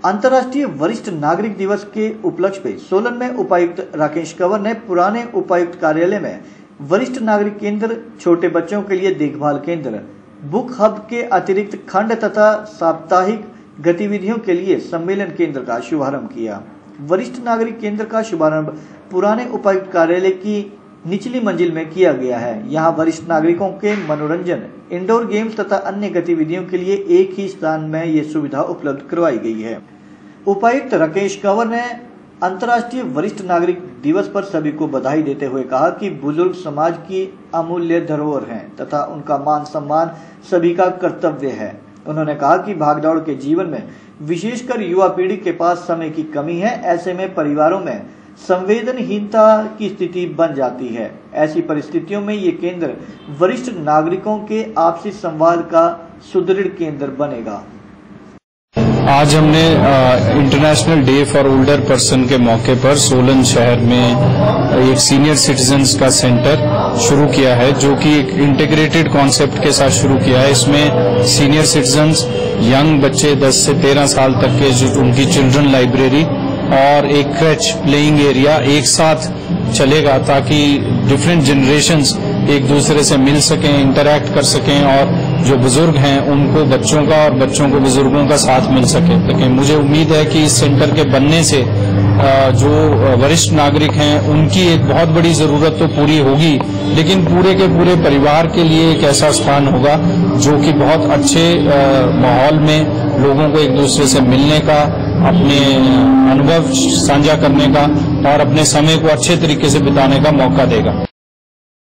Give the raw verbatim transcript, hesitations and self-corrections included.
अंतर्राष्ट्रीय वरिष्ठ नागरिक दिवस के उपलक्ष्य में सोलन में उपायुक्त राकेश कंवर ने पुराने उपायुक्त कार्यालय में वरिष्ठ नागरिक केंद्र, छोटे बच्चों के लिए देखभाल केंद्र, बुक हब के अतिरिक्त खंड तथा साप्ताहिक गतिविधियों के लिए सम्मेलन केंद्र का शुभारंभ किया। वरिष्ठ नागरिक केंद्र का शुभारंभ पुराने उपायुक्त कार्यालय की निचली मंजिल में किया गया है। यहाँ वरिष्ठ नागरिकों के मनोरंजन, इंडोर गेम्स तथा अन्य गतिविधियों के लिए एक ही स्थान में ये सुविधा उपलब्ध करवाई गई है। उपायुक्त राकेश कंवर ने अंतर्राष्ट्रीय वरिष्ठ नागरिक दिवस पर सभी को बधाई देते हुए कहा कि बुजुर्ग समाज की अमूल्य धरोहर हैं तथा उनका मान सम्मान सभी का कर्तव्य है। उन्होंने कहा कि भागदौड़ के जीवन में विशेषकर युवा पीढ़ी के पास समय की कमी है। ऐसे में परिवारों में संवेदनहीनता की स्थिति बन जाती है। ऐसी परिस्थितियों में ये केंद्र वरिष्ठ नागरिकों के आपसी संवाद का सुदृढ़ केंद्र बनेगा। आज हमने international day for older person के मौके पर सोलन शहर में एक सीनियर सिटीजन्स का सेंटर शुरू किया है, जो कि एक इंटीग्रेटेड कॉन्सेप्ट के साथ शुरू किया है। इसमें सीनियर सिटीजन्स, यंग बच्चे दस से तेरह साल तक के, जो उनकी चिल्ड्रन लाइब्रेरी और एक क्रैच प्लेइंग एरिया एक साथ चलेगा, ताकि डिफरेंट जनरेशन्स एक दूसरे से मिल सकें, इंटरैक्ट कर सकें और जो बुजुर्ग हैं उनको बच्चों का और बच्चों को बुजुर्गों का साथ मिल सके। लेकिन मुझे उम्मीद है कि इस सेंटर के बनने से जो वरिष्ठ नागरिक हैं उनकी एक बहुत बड़ी जरूरत तो पूरी होगी, लेकिन पूरे के पूरे परिवार के लिए एक ऐसा स्थान होगा जो कि बहुत अच्छे माहौल में लोगों को एक दूसरे से मिलने का, अपने अनुभव साझा करने का और अपने समय को अच्छे तरीके से बिताने का मौका देगा।